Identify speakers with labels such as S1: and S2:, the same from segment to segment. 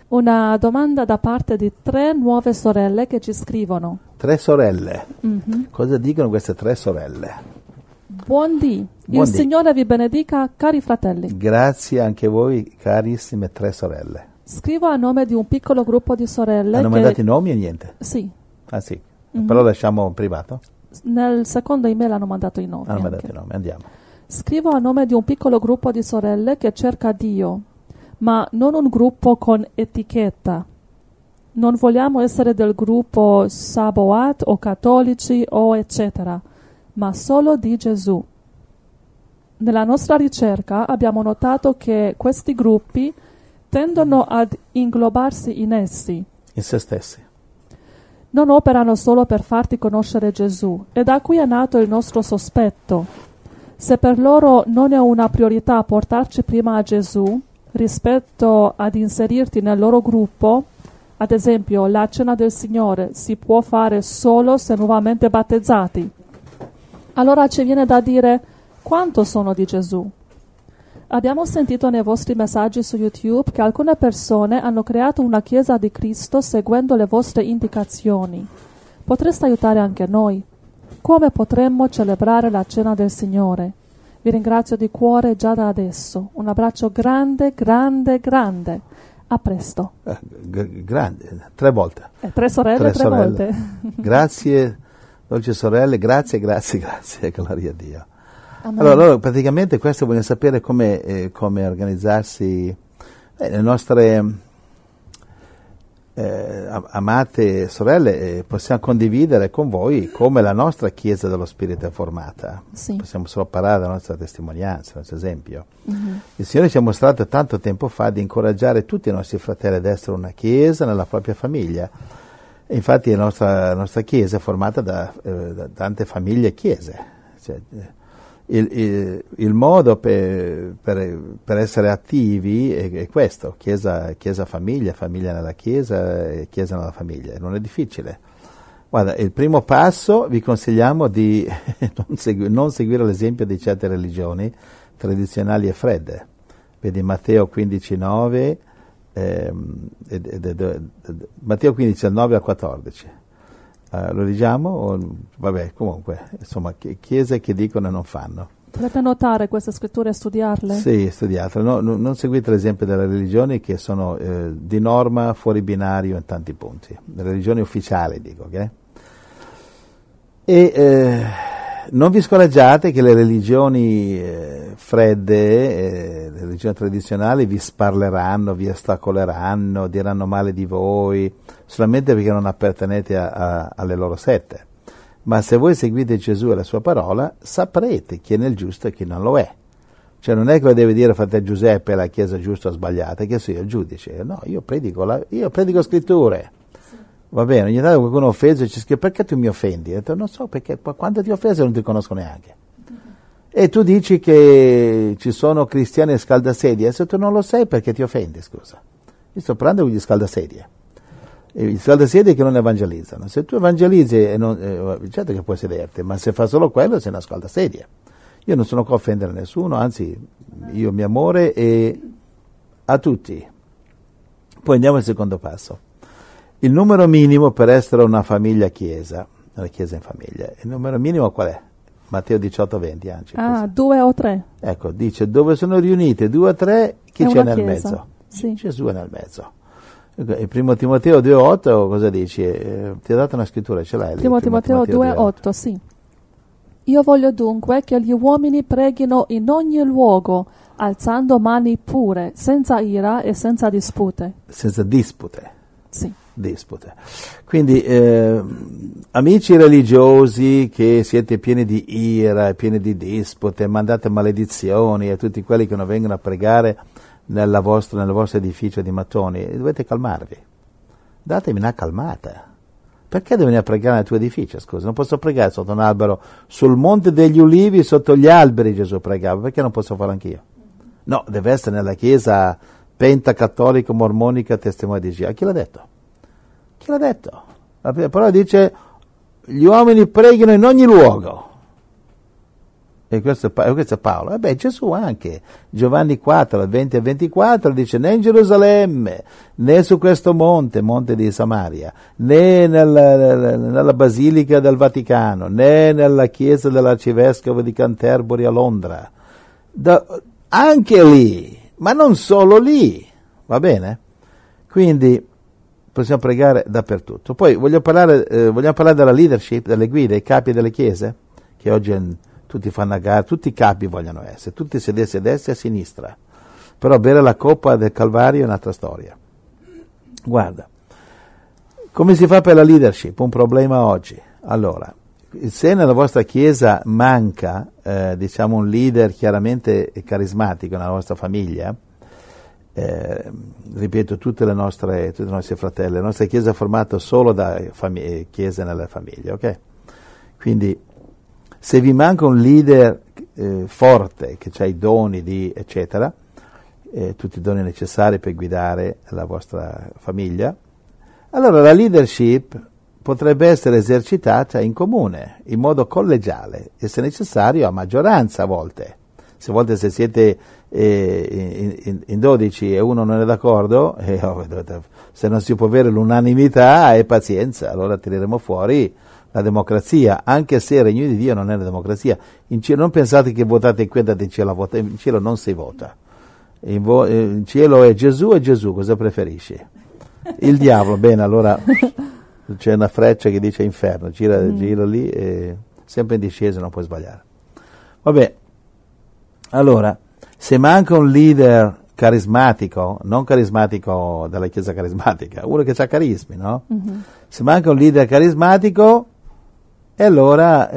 S1: Una domanda da parte di 3 nuove sorelle che ci scrivono.
S2: 3 sorelle. Cosa dicono queste 3 sorelle?
S1: Buondì. Il Signore vi benedica, cari fratelli.
S2: Grazie anche voi, carissime 3 sorelle.
S1: Scrivo a nome di un piccolo gruppo di sorelle.
S2: Hanno mandato i nomi o niente?
S1: Sì.
S2: Ah sì, però lasciamo privato?
S1: Nel secondo email hanno mandato i nomi.
S2: Hanno mandato i nomi, andiamo.
S1: Scrivo a nome di un piccolo gruppo di sorelle che cerca Dio, ma non un gruppo con etichetta. Non vogliamo essere del gruppo Saboat o cattolici o eccetera, ma solo di Gesù. Nella nostra ricerca abbiamo notato che questi gruppi tendono ad inglobarsi in essi.
S2: In se stessi.
S1: Non operano solo per farti conoscere Gesù, e da qui è nato il nostro sospetto. Se per loro non è una priorità portarci prima a Gesù rispetto ad inserirti nel loro gruppo, ad esempio la cena del Signore si può fare solo se nuovamente battezzati, allora ci viene da dire: quanto sono di Gesù? Abbiamo sentito nei vostri messaggi su YouTube che alcune persone hanno creato una chiesa di Cristo seguendo le vostre indicazioni. Potreste aiutare anche noi? Come potremmo celebrare la cena del Signore? Vi ringrazio di cuore già da adesso. Un abbraccio grande, grande, grande. A presto.
S2: Grande, 3 volte.
S1: 3 sorelle, 3 volte.
S2: Grazie, dolci sorelle, grazie, gloria a Dio.
S1: Amen.
S2: Allora, praticamente questo voglio sapere come organizzarsi. Le nostre amate sorelle, possiamo condividere con voi come la nostra Chiesa dello Spirito è formata.
S1: Sì.
S2: Possiamo solo parlare della nostra testimonianza, del nostro esempio. Il Signore ci ha mostrato tanto tempo fa di incoraggiare tutti i nostri fratelli ad essere una Chiesa nella propria famiglia. E infatti la nostra Chiesa è formata da tante famiglie e chiese. Cioè, il modo per essere attivi è questo: chiesa famiglia, famiglia nella chiesa e chiesa nella famiglia. Non è difficile. Guarda, il primo passo vi consigliamo di non seguire l'esempio di certe religioni tradizionali e fredde. Vedi Matteo 15:9, Matteo 15, dal 9 al 14. Lo leggiamo? Vabbè, comunque, insomma, chiese che dicono e non fanno.
S1: Potete notare queste scritture e studiarle?
S2: Sì, studiatele. No, non seguite l'esempio delle religioni che sono di norma fuori binario in tanti punti. Le religioni ufficiali, dico, ok? E non vi scoraggiate che le religioni fredde, le religioni tradizionali vi sparleranno, vi ostacoleranno, diranno male di voi, solamente perché non appartenete alle loro sette. Ma se voi seguite Gesù e la sua parola, saprete chi è nel giusto e chi non lo è. Cioè non è che lo deve dire fratello Giuseppe la Chiesa giusta o sbagliata, che sono io il giudice. No, io predico scritture. Va bene, ogni tanto qualcuno offende e ci scrive: perché tu mi offendi? Ho detto: non so, perché quando ti offeso non ti conosco neanche. E tu dici che ci sono cristiani scaldasedie, e se tu non lo sai perché ti offendi, scusa. Io sto parlando con gli scaldasedie. Gli scaldasedie che non evangelizzano. Se tu evangelizzi, certo che puoi sederti, ma se fa solo quello sei una scaldasedie. Io non sono qua a offendere nessuno, anzi, io mi amore a tutti. Poi andiamo al secondo passo. Il numero minimo per essere una famiglia chiesa, una chiesa in famiglia, il numero minimo qual è? Matteo 18:20, anzi.
S1: 2 o 3.
S2: Ecco, dice: dove sono riuniti 2 o 3, chi c'è nel
S1: chiesa.
S2: mezzo?
S1: Sì.
S2: Gesù è nel mezzo. Il primo Timoteo 2:8, cosa dici? Ti ha dato una scrittura, ce l'hai lì?
S1: Primo Timoteo 2:8, sì. Io voglio dunque che gli uomini preghino in ogni luogo, alzando mani pure, senza ira e senza dispute.
S2: Senza dispute.
S1: Sì.
S2: Dispute. Quindi, amici religiosi che siete pieni di ira, pieni di dispute, mandate maledizioni a tutti quelli che non vengono a pregare nel vostro edificio di mattoni, dovete calmarvi. Datemi una calmata. Perché devi venire a pregare nel tuo edificio? Scusa, non posso pregare sotto un albero, sul monte degli ulivi, sotto gli alberi Gesù pregava, perché non posso farlo anch'io? No, deve essere nella chiesa pentacattolica, mormonica, testimone di Gesù. Chi l'ha detto? Chi l'ha detto? La parola dice: gli uomini preghino in ogni luogo. E questo è Paolo. E Gesù anche, Giovanni 4, 20 e 24, dice: né in Gerusalemme, né su questo monte di Samaria, né nella Basilica del Vaticano, né nella chiesa dell'Arcivescovo di Canterbury a Londra. Anche lì, ma non solo lì, va bene? Quindi possiamo pregare dappertutto. Poi vogliamo parlare della leadership, delle guide, i capi delle chiese, che oggi tutti fanno a gara, tutti i capi vogliono essere, tutti sedersi a destra e a sinistra, però bere la coppa del Calvario è un'altra storia. Guarda, come si fa per la leadership? Un problema oggi. Allora, se nella vostra chiesa manca, un leader chiaramente carismatico nella vostra famiglia, ripeto, tutti i nostri fratelli, la nostra chiesa è formata solo da chiese nelle famiglie, ok? Quindi, se vi manca un leader forte, che ha i doni eccetera, tutti i doni necessari per guidare la vostra famiglia, allora la leadership potrebbe essere esercitata in comune, in modo collegiale, e se necessario a maggioranza a volte. Se siete in 12 e uno non è d'accordo, se non si può avere l'unanimità, pazienza, allora tireremo fuori la democrazia, anche se il regno di Dio non è la democrazia. In cielo, non pensate che votate qui, andate in cielo a votare, in cielo non si vota. In cielo è Gesù, cosa preferisci? Il diavolo, bene, allora c'è una freccia che dice inferno, gira lì, e sempre in discesa, non puoi sbagliare. Vabbè, allora, se manca un leader carismatico, non carismatico della chiesa carismatica, uno che ha carismi, no? Mm-hmm. Se manca un leader carismatico, e allora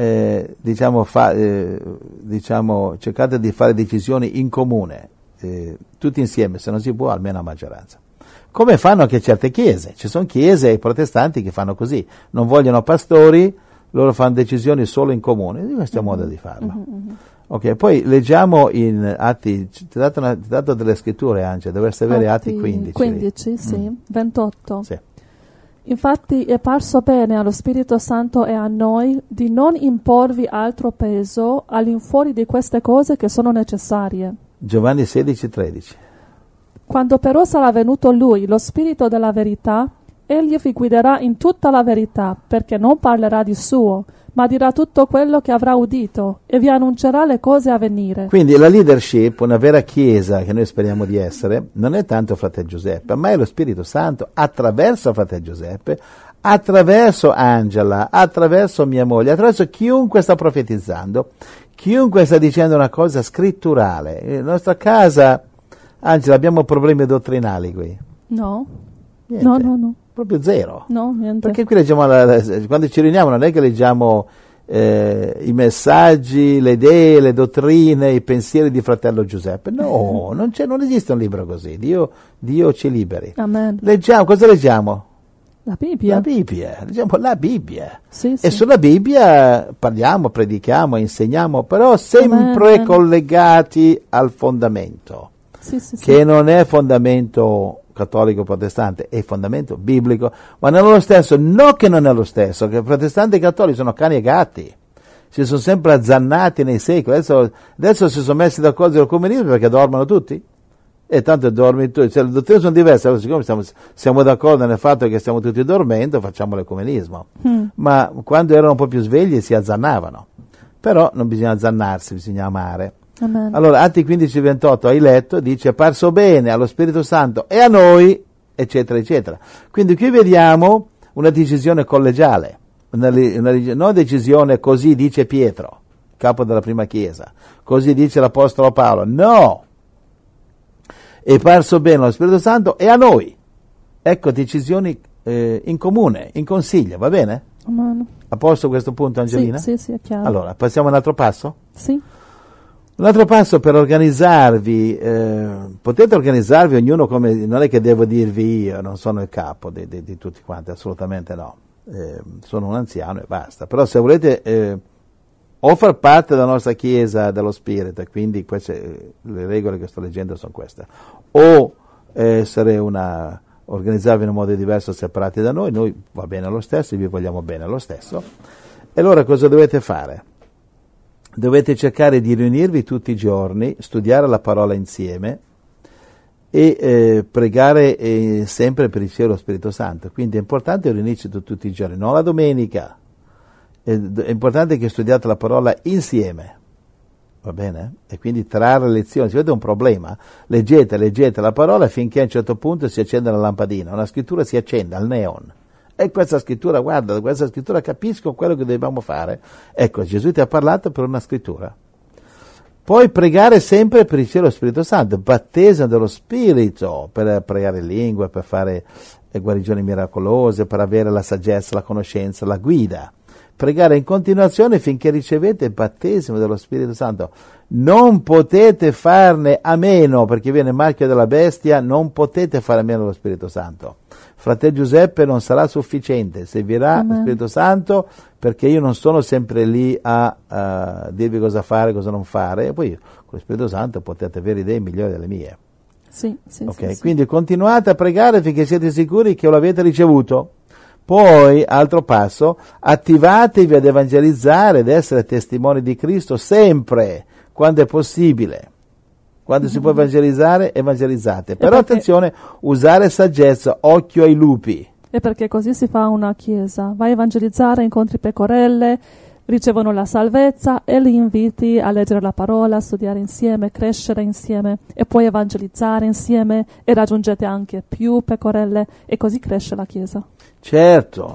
S2: cercate di fare decisioni in comune, tutti insieme, se non si può almeno a maggioranza. Come fanno anche certe chiese? Ci sono chiese protestanti che fanno così, non vogliono pastori, loro fanno decisioni solo in comune. Questo è un modo di farlo. Mm-hmm. Ok, poi leggiamo in Atti, ti ho dato delle scritture, Angela, dovreste avere Atti 15.
S1: 15, sì, 28.
S2: Sì.
S1: Infatti è parso bene allo Spirito Santo e a noi di non imporvi altro peso all'infuori di queste cose che sono necessarie.
S2: Giovanni 16, 13.
S1: Quando però sarà venuto Lui, lo Spirito della verità, Egli vi guiderà in tutta la verità, perché non parlerà di suo, ma dirà tutto quello che avrà udito e vi annuncerà le cose a venire.
S2: Quindi la leadership, una vera chiesa che noi speriamo di essere, non è tanto fratello Giuseppe, ma è lo Spirito Santo attraverso fratello Giuseppe, attraverso Angela, attraverso mia moglie, attraverso chiunque sta profetizzando, chiunque sta dicendo una cosa scritturale. Nella nostra casa, Angela, abbiamo problemi dottrinali qui?
S1: No.
S2: Niente.
S1: No.
S2: Proprio zero.
S1: No, niente.
S2: Perché qui leggiamo, quando ci riuniamo non è che leggiamo i messaggi, le idee, le dottrine, i pensieri di fratello Giuseppe. No, non esiste un libro così. Dio ci liberi.
S1: Amen.
S2: Cosa leggiamo?
S1: La Bibbia.
S2: La Bibbia. Leggiamo la Bibbia.
S1: Sì.
S2: E sulla Bibbia parliamo, predichiamo, insegniamo, però sempre
S1: Amen.
S2: Collegati al fondamento.
S1: Sì.
S2: Che non è fondamento cattolico protestante, è fondamento biblico, ma non è lo stesso, no che non è lo stesso, che protestanti e cattolici sono cani e gatti, si sono sempre azzannati nei secoli, adesso si sono messi d'accordo sul comunismo perché dormono tutti, e tanto dormi tu, le dottrine sono diverse, allora siccome siamo d'accordo nel fatto che stiamo tutti dormendo, facciamo l'ecumenismo, ma quando erano un po' più svegli si azzannavano, però non bisogna azzannarsi, bisogna amare.
S1: Amen.
S2: Allora, Atti 15-28, hai letto, dice: è parso bene allo Spirito Santo e a noi, eccetera, eccetera. Quindi qui vediamo una decisione collegiale, non decisione così dice Pietro, capo della prima chiesa, così dice l'Apostolo Paolo, no! È parso bene allo Spirito Santo e a noi. Ecco, decisioni in comune, in consiglio, va bene?
S1: Amen.
S2: A posto questo punto, Angelina?
S1: Sì, è chiaro.
S2: Allora, passiamo a un altro passo?
S1: Sì.
S2: Un altro passo per organizzarvi, potete organizzarvi ognuno come, non è che devo dirvi io, non sono il capo di tutti quanti, assolutamente no, sono un anziano e basta, però se volete o far parte della nostra Chiesa dello Spirito, quindi le regole che sto leggendo sono queste, o organizzarvi in un modo diverso separati da noi va bene lo stesso, vi vogliamo bene lo stesso, e allora cosa dovete fare? dovete cercare di riunirvi tutti i giorni, studiare la parola insieme e pregare sempre per ricevere lo Spirito Santo. Quindi è importante riunirci tutti i giorni, non la domenica. È importante che studiate la parola insieme, va bene? E quindi trarre lezioni. Se avete un problema, leggete la parola finché a un certo punto si accende la lampadina, una scrittura si accende al neon. E questa scrittura, guarda, da questa scrittura capisco quello che dobbiamo fare. Ecco, Gesù ti ha parlato per una scrittura. Poi pregare sempre per ricevere lo Spirito Santo, battesimo dello Spirito, per pregare in lingua, per fare guarigioni miracolose, per avere la saggezza, la conoscenza, la guida. Pregare in continuazione finché ricevete il battesimo dello Spirito Santo. Non potete farne a meno, perché viene il marchio della bestia, non potete fare a meno dello Spirito Santo. Fratello Giuseppe non sarà sufficiente, servirà lo Spirito Santo, perché io non sono sempre lì a dirvi cosa fare, cosa non fare, e poi con lo Spirito Santo potete avere idee migliori delle mie.
S1: Sì.
S2: Quindi continuate a pregare finché siete sicuri che lo avete ricevuto. Poi, altro passo, attivatevi ad evangelizzare ed essere testimoni di Cristo sempre, quando è possibile. Quando si può evangelizzare, evangelizzate. Però attenzione, usare saggezza, occhio ai lupi.
S1: E perché così si fa una chiesa. Vai a evangelizzare, incontri pecorelle, ricevono la salvezza e li inviti a leggere la parola, a studiare insieme, crescere insieme e poi evangelizzare insieme e raggiungete anche più pecorelle e così cresce la chiesa.
S2: Certo,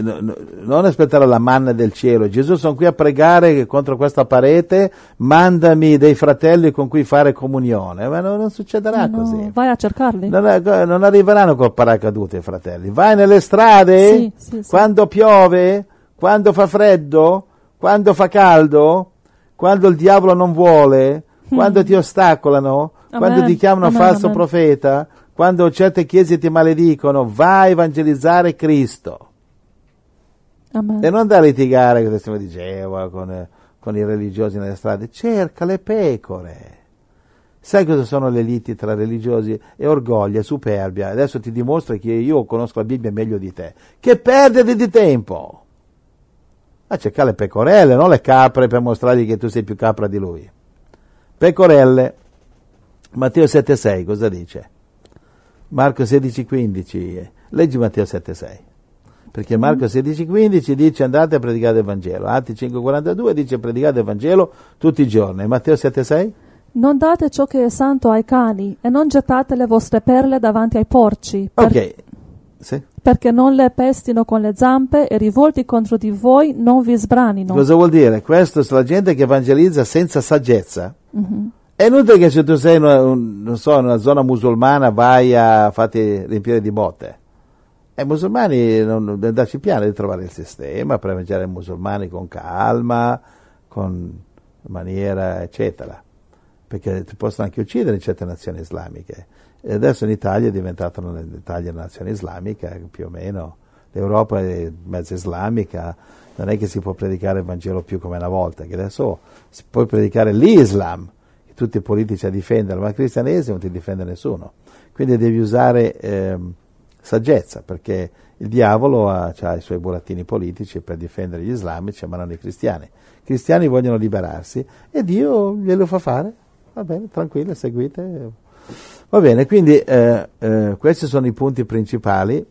S2: non aspettare la manna del cielo. Gesù, sono qui a pregare contro questa parete, mandami dei fratelli con cui fare comunione. Ma non succederà così.
S1: Vai a cercarli.
S2: Non arriveranno col paracadute i fratelli. Vai nelle strade,
S1: sì.
S2: Quando piove, quando fa freddo, quando fa caldo, quando il diavolo non vuole, quando ti ostacolano, quando ti chiamano falso profeta, quando certe chiese ti maledicono, vai a evangelizzare Cristo.
S1: Amen.
S2: E non da litigare, come stiamo dicendo, con i religiosi nelle strade. Cerca le pecore. Sai cosa sono le liti tra religiosi? È orgoglio, è superbia. Adesso ti dimostro che io conosco la Bibbia meglio di te. Che perdita di tempo! A cercare le pecorelle, non le capre, per mostrargli che tu sei più capra di lui. Pecorelle. Matteo 7,6 cosa dice? Marco 16,15. Leggi Matteo 7,6. Perché Marco 16,15 dice andate a predicare il Vangelo. Atti 5,42 dice predicate il Vangelo tutti i giorni. Matteo 7,6?
S1: Non date ciò che è santo ai cani e non gettate le vostre perle davanti ai porci.
S2: Ok. Sì.
S1: Perché non le pestino con le zampe e rivolti contro di voi non vi sbranino.
S2: Cosa vuol dire? Questo è la gente che evangelizza senza saggezza. È inutile che se tu sei in una zona musulmana vai a farti riempire di botte. I musulmani non darci piano di trovare il sistema per evangelizzare i musulmani con calma, con maniera eccetera. Perché ti possono anche uccidere in certe nazioni islamiche. E adesso in Italia è diventata una nazione islamica, più o meno. L'Europa è mezza islamica, non è che si può predicare il Vangelo più come una volta, che adesso si può predicare l'Islam, che tutti i politici a difendere, ma il cristianesimo non ti difende nessuno. Quindi devi usare saggezza, perché il diavolo ha i suoi burattini politici per difendere gli islamici, ma non i cristiani. I cristiani vogliono liberarsi e Dio glielo fa fare. Va bene, tranquillo, seguite. Va bene, quindi questi sono i punti principali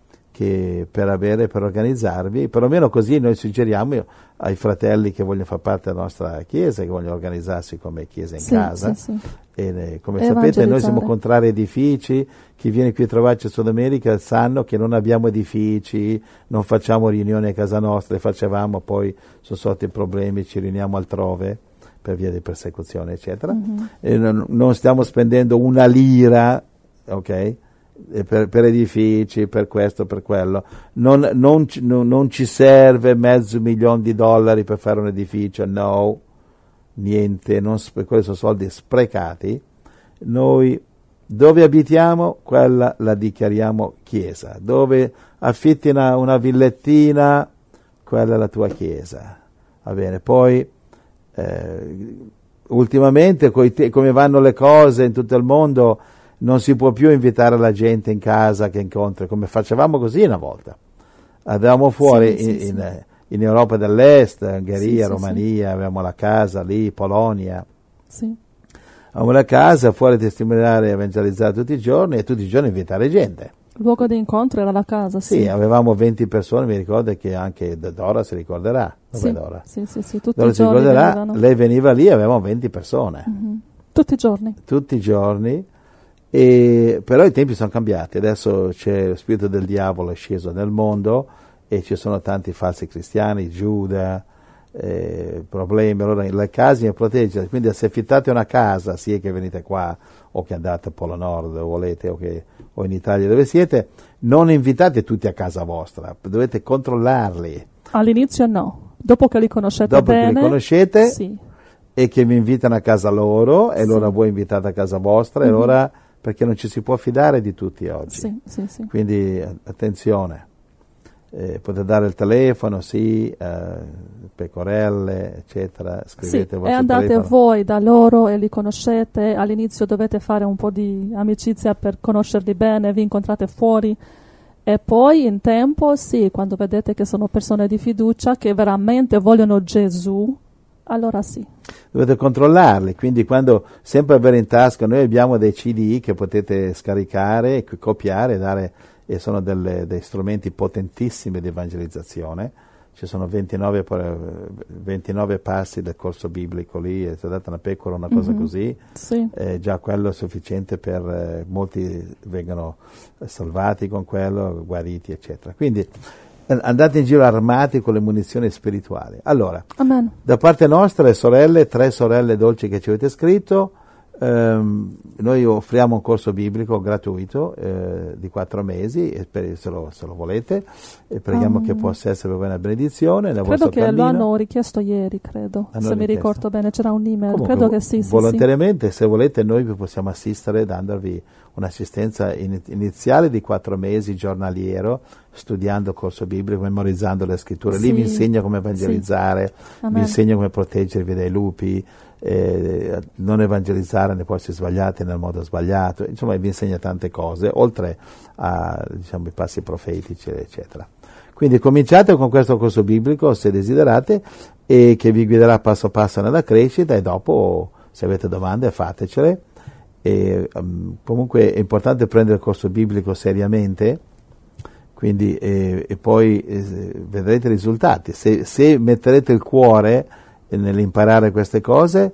S2: che per organizzarvi, perlomeno così noi suggeriamo ai fratelli che vogliono far parte della nostra chiesa, che vogliono organizzarsi come chiesa in casa.
S1: Sì.
S2: E come sapete noi siamo contrari a edifici, chi viene qui a trovarci a Sud America sanno che non abbiamo edifici, non facciamo riunioni a casa nostra, le facevamo, poi sono sorti problemi, ci riuniamo altrove per via di persecuzione eccetera, e non stiamo spendendo una lira, ok? Per edifici, per questo, per quello, non ci serve $500,000 per fare un edificio, no, niente, quelli sono soldi sprecati. Noi dove abitiamo, quella la dichiariamo chiesa, dove affitti una villettina, quella è la tua chiesa, va bene. Poi ultimamente come vanno le cose in tutto il mondo, non si può più invitare la gente in casa che incontri, come facevamo così una volta. Andavamo fuori in Europa dell'Est, Ungheria,
S1: Sì,
S2: Romania, avevamo la casa lì, Polonia.
S1: Sì.
S2: Avevamo la casa, fuori testimoniare e evangelizzare tutti i giorni e tutti i giorni invitare gente.
S1: Il luogo di incontro era la casa, sì.
S2: Sì, avevamo 20 persone, mi ricordo che anche Dora si ricorderà. Dov'è
S1: Sì,
S2: Dora?
S1: sì, tutti
S2: Dora
S1: i
S2: si
S1: giorni
S2: ricorderà,
S1: venivano.
S2: lei veniva lì, avevamo 20 persone.
S1: Tutti i giorni.
S2: Tutti i giorni, però i tempi sono cambiati, adesso c'è lo spirito del diavolo è sceso nel mondo e ci sono tanti falsi cristiani, Giuda, problemi, allora le case mi proteggono, quindi se affittate una casa, sia che venite qua o che andate a Polo Nord o volete o in Italia dove siete, non invitate tutti a casa vostra, dovete controllarli.
S1: All'inizio no, dopo che li conoscete
S2: Dopo
S1: bene.
S2: che li conoscete,
S1: sì.
S2: E che vi invitano a casa loro e allora voi invitate a casa vostra e allora perché non ci si può fidare di tutti oggi.
S1: Sì.
S2: Quindi attenzione, potete dare il telefono, pecorelle, eccetera, scrivete il
S1: e
S2: vostro
S1: andate
S2: telefono.
S1: voi da loro e li conoscete, all'inizio dovete fare un po' di amicizia per conoscerli bene, vi incontrate fuori e poi in tempo, quando vedete che sono persone di fiducia che veramente vogliono Gesù, allora sì.
S2: Dovete controllarli, quindi quando sempre avere in tasca, noi abbiamo dei CD che potete scaricare, copiare, dare, e sono dei strumenti potentissimi di evangelizzazione. Ci sono 29 passi del corso biblico lì, è data una pecora, una cosa così,
S1: Sì.
S2: Già quello è sufficiente per molti vengono salvati con quello, guariti, eccetera. Quindi andate in giro armati con le munizioni spirituali. Allora,
S1: Amen.
S2: da parte nostra, sorelle, 3 sorelle dolci che ci avete scritto, noi offriamo un corso biblico gratuito di 4 mesi, e se lo volete, e preghiamo che possa essere per voi una benedizione.
S1: Credo che lo hanno richiesto ieri, se mi ricordo bene, c'era un'email,
S2: comunque,
S1: credo che sì.
S2: Volontariamente, se volete, noi vi possiamo assistere dandovi un'assistenza iniziale di 4 mesi giornaliero, studiando il corso biblico, memorizzando le scritture. Lì vi insegno come evangelizzare, vi insegno come proteggervi dai lupi, non evangelizzare nei posti sbagliati nel modo sbagliato, insomma vi insegna tante cose, oltre a i passi profetici, eccetera. Quindi cominciate con questo corso biblico se desiderate, e che vi guiderà passo passo nella crescita, e dopo, se avete domande, fatecele. Comunque è importante prendere il corso biblico seriamente, quindi e poi vedrete i risultati. Se metterete il cuore nell'imparare queste cose,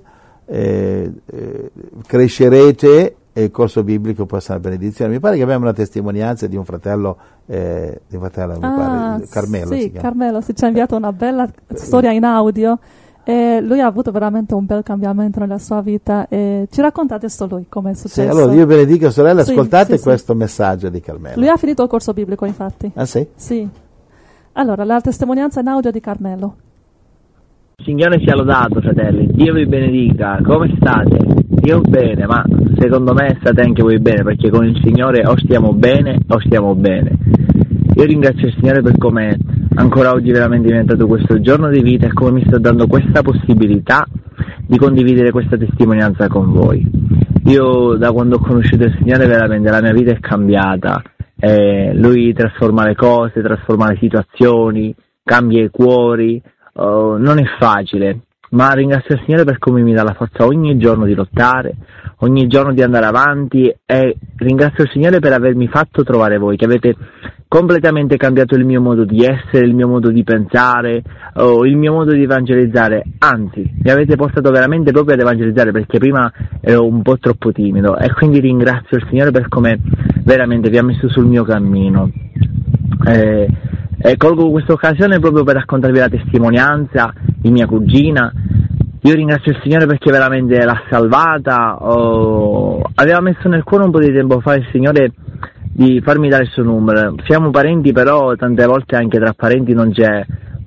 S2: crescerete, e il corso biblico può essere una benedizione. Mi pare che abbiamo una testimonianza di un fratello, mi pare, Carmelo si chiama.
S1: Carmelo ci ha inviato una bella storia in audio, e lui ha avuto veramente un bel cambiamento nella sua vita, e ci racconta adesso lui come è successo.
S2: Allora Dio benedica, sorelle, ascoltate questo messaggio di Carmelo.
S1: Lui ha finito il corso biblico, infatti.
S2: Ah sì?
S1: Sì. Allora, la testimonianza in audio di Carmelo.
S3: Signore sia lodato, fratelli, Dio vi benedica, come state? Io bene, ma secondo me state anche voi bene, perché con il Signore o stiamo bene o stiamo bene. Io ringrazio il Signore per come ancora oggi veramente è diventato questo giorno di vita, e come mi sta dando questa possibilità di condividere questa testimonianza con voi. Io da quando ho conosciuto il Signore veramente la mia vita è cambiata, Lui trasforma le cose, trasforma le situazioni, cambia i cuori. Non è facile, ma ringrazio il Signore per come mi dà la forza ogni giorno di lottare, ogni giorno di andare avanti, e ringrazio il Signore per avermi fatto trovare voi, che avete completamente cambiato il mio modo di essere, il mio modo di pensare, il mio modo di evangelizzare. Anzi, mi avete portato veramente proprio ad evangelizzare, perché prima ero un po' troppo timido, e quindi ringrazio il Signore per come veramente vi ha messo sul mio cammino. E colgo questa occasione proprio per raccontarvi la testimonianza di mia cugina. Io ringrazio il Signore perché veramente l'ha salvata. Aveva messo nel cuore un po' di tempo fa il Signore di farmi dare il suo numero. Siamo parenti, però tante volte anche tra parenti non c'è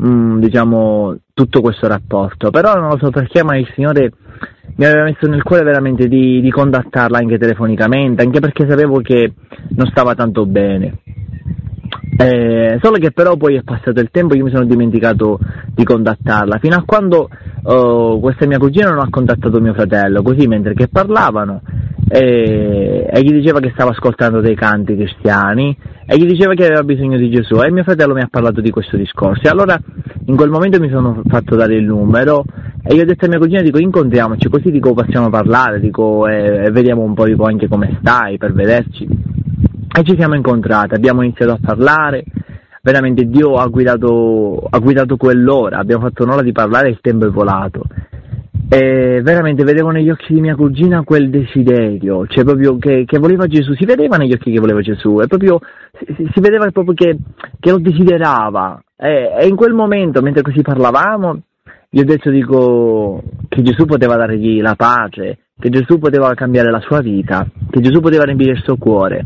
S3: tutto questo rapporto. Però non lo so perché, ma il Signore mi aveva messo nel cuore veramente di contattarla anche telefonicamente, anche perché sapevo che non stava tanto bene. Solo che però poi è passato il tempo e io mi sono dimenticato di contattarla, fino a quando questa mia cugina non ha contattato mio fratello, così mentre che parlavano, e gli diceva che stava ascoltando dei canti cristiani, e gli diceva che aveva bisogno di Gesù, e mio fratello mi ha parlato di questo discorso. E allora in quel momento mi sono fatto dare il numero e io ho detto a mia cugina, dico, incontriamoci, così dico possiamo parlare, dico, e vediamo un po', dico, anche come stai, per vederci. E ci siamo incontrati, abbiamo iniziato a parlare, veramente Dio ha guidato quell'ora, abbiamo fatto un'ora di parlare e il tempo è volato. E veramente vedevo negli occhi di mia cugina quel desiderio, cioè proprio che voleva Gesù, si vedeva negli occhi che voleva Gesù, e proprio si vedeva proprio che lo desiderava. E in quel momento, mentre così parlavamo, gli ho detto, dico, che Gesù poteva dargli la pace, che Gesù poteva cambiare la sua vita, che Gesù poteva riempire il suo cuore.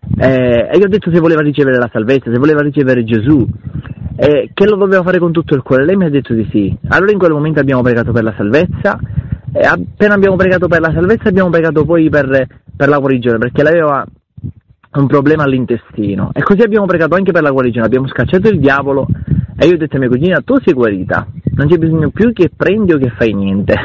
S3: E gli ho detto se voleva ricevere la salvezza, se voleva ricevere Gesù, che lo doveva fare con tutto il cuore. Lei mi ha detto di sì. Allora in quel momento abbiamo pregato per la salvezza, e appena abbiamo pregato per la salvezza abbiamo pregato poi per la guarigione, perché lei aveva un problema all'intestino, e così abbiamo pregato anche per la guarigione, abbiamo scacciato il diavolo e io ho detto a mia cugina, tu sei guarita, non c'è bisogno più che prendi o che fai niente.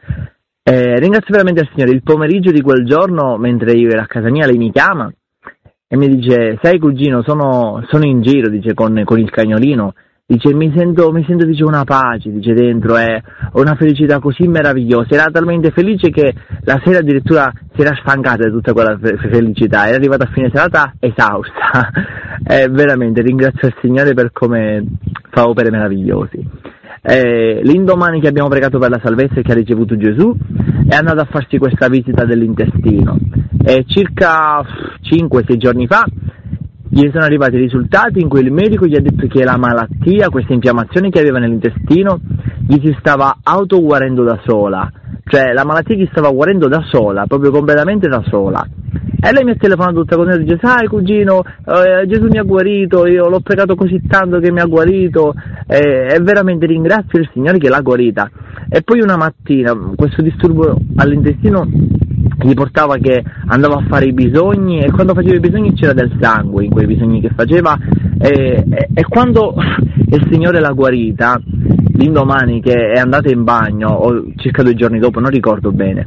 S3: Ringrazio veramente il Signore. Il pomeriggio di quel giorno, mentre io ero a casa mia, lei mi chiama e mi dice, sai cugino, sono in giro, dice, con il cagnolino, dice, mi sento, dice, una pace, dice, dentro, è una felicità così meravigliosa. Era talmente felice che la sera addirittura si era stancata di tutta quella felicità, era arrivata a fine serata esausta. Veramente ringrazio il Signore per come fa opere meravigliose. L'indomani che abbiamo pregato per la salvezza e che ha ricevuto Gesù, è andato a farsi questa visita dell'intestino, e circa 5-6 giorni fa gli sono arrivati i risultati in cui il medico gli ha detto che la malattia, questa infiammazione che aveva nell'intestino, gli si stava autoguarendo da sola, cioè la malattia gli stava guarendo da sola, proprio completamente da sola. E lei mi ha telefonato tutta con me e dice, sai cugino, Gesù mi ha guarito, io l'ho pregato così tanto che mi ha guarito, e veramente ringrazio il Signore che l'ha guarita. E poi una mattina questo disturbo all'intestino gli portava che andava a fare i bisogni, e quando faceva i bisogni c'era del sangue in quei bisogni che faceva, e quando il Signore l'ha guarita, l'indomani che è andata in bagno, o circa 2 giorni dopo, non ricordo bene,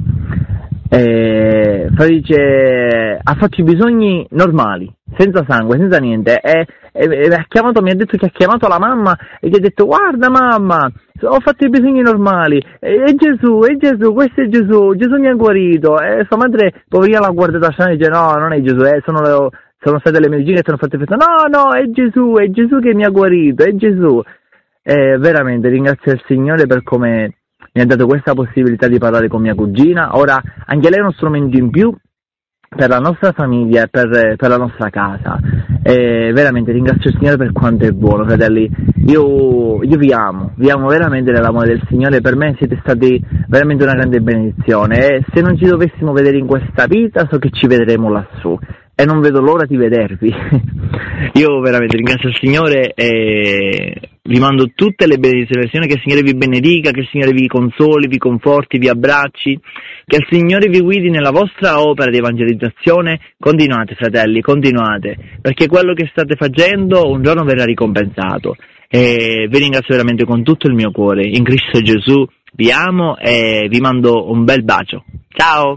S3: dice, ha fatto i bisogni normali, senza sangue, senza niente, e ha chiamato, mi ha detto che ha chiamato la mamma e gli ha detto, guarda mamma, ho fatto i bisogni normali, è Gesù, questo è Gesù mi ha guarito. E sua madre, poverina, l'ha guardata strana e dice, no, non è Gesù, sono state le medicine che ti hanno fatto effetto. No, è Gesù che mi ha guarito, è Gesù. Veramente ringrazio il Signore per come mi ha dato questa possibilità di parlare con mia cugina. Ora anche lei è uno strumento in più per la nostra famiglia e per la nostra casa. Veramente ringrazio il Signore per quanto è buono, fratelli. Io vi amo veramente nell'amore del Signore. Per me siete stati veramente una grande benedizione, e se non ci dovessimo vedere in questa vita, so che ci vedremo lassù, e non vedo l'ora di vedervi. Io veramente ringrazio il Signore e vi mando tutte le benedizioni, che il Signore vi benedica, che il Signore vi consoli, vi conforti, vi abbracci, che il Signore vi guidi nella vostra opera di evangelizzazione. Continuate, fratelli, continuate, perché quello che state facendo un giorno verrà ricompensato. E vi ringrazio veramente con tutto il mio cuore, in Cristo Gesù. Vi amo e vi mando un bel bacio. Ciao!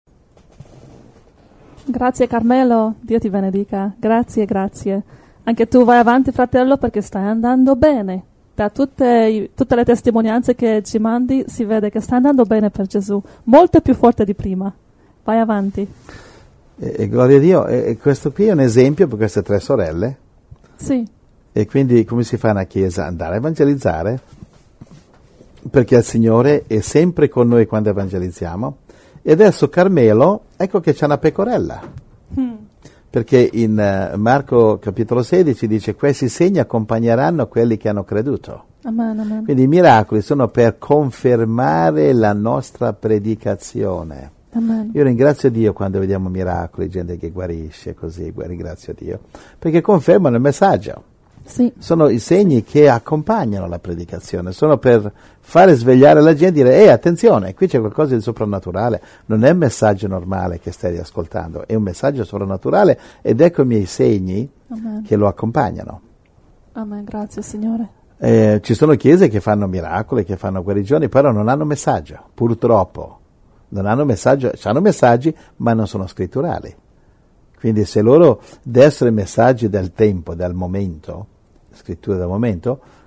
S1: Grazie Carmelo, Dio ti benedica, grazie. Anche tu vai avanti, fratello, perché stai andando bene. Da tutte le testimonianze che ci mandi si vede che stai andando bene per Gesù, molto più forte di prima. Vai avanti.
S2: Gloria a Dio, e questo qui è un esempio per queste 3 sorelle.
S1: Sì.
S2: E quindi come si fa una chiesa? Andare a evangelizzare, perché il Signore è sempre con noi quando evangelizziamo. E adesso Carmelo, ecco che c'è una pecorella, perché in Marco capitolo 16 dice, questi segni accompagneranno quelli che hanno creduto.
S1: Amen.
S2: Quindi i miracoli sono per confermare la nostra predicazione.
S1: Amen.
S2: Io ringrazio Dio quando vediamo miracoli, gente che guarisce, così, ringrazio Dio, perché confermano il messaggio.
S1: Sì.
S2: Sono i segni che accompagnano la predicazione, sono per fare svegliare la gente e dire, attenzione, qui c'è qualcosa di soprannaturale, non è un messaggio normale che stai ascoltando, è un messaggio soprannaturale, ed ecco i miei segni
S1: Amen.
S2: Che lo accompagnano.
S1: Amen, grazie Signore.
S2: Ci sono chiese che fanno miracoli, che fanno guarigioni, però non hanno messaggio, purtroppo. Non hanno messaggio, hanno messaggi, ma non sono scritturali. Quindi se loro dessero i messaggi del tempo, del momento, scritture del momento,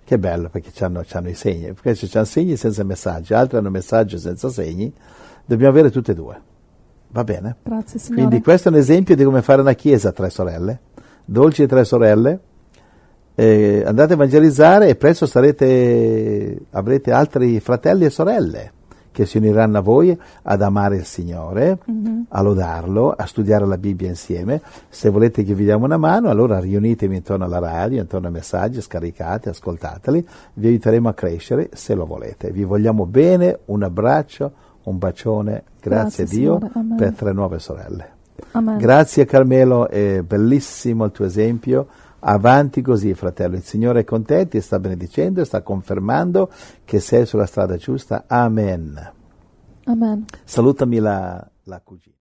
S2: Che bello, perché c'hanno i segni. Questi c'hanno segni senza messaggi, altri hanno messaggi senza segni. Dobbiamo avere tutte e due. Va bene?
S1: Grazie, Signore.
S2: Quindi questo è un esempio di come fare una chiesa a 3 sorelle. Dolci 3 sorelle. Andate a evangelizzare e presto avrete altri fratelli e sorelle che si uniranno a voi ad amare il Signore, a lodarlo, a studiare la Bibbia insieme. Se volete che vi diamo una mano, allora riunitevi intorno alla radio, intorno ai messaggi, scaricate, ascoltateli, vi aiuteremo a crescere se lo volete. Vi vogliamo bene, un abbraccio, un bacione, grazie a Dio per 3 nuove sorelle.
S1: Amen.
S2: Grazie Carmelo, è bellissimo il tuo esempio. Avanti così, fratello, il Signore è con te, ti sta benedicendo e sta confermando che sei sulla strada giusta. Amen.
S1: Amen.
S2: Salutami la cugina.